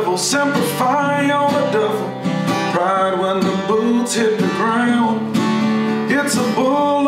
devil, simplify on the devil. Pride when the boots hit the ground. It's a bull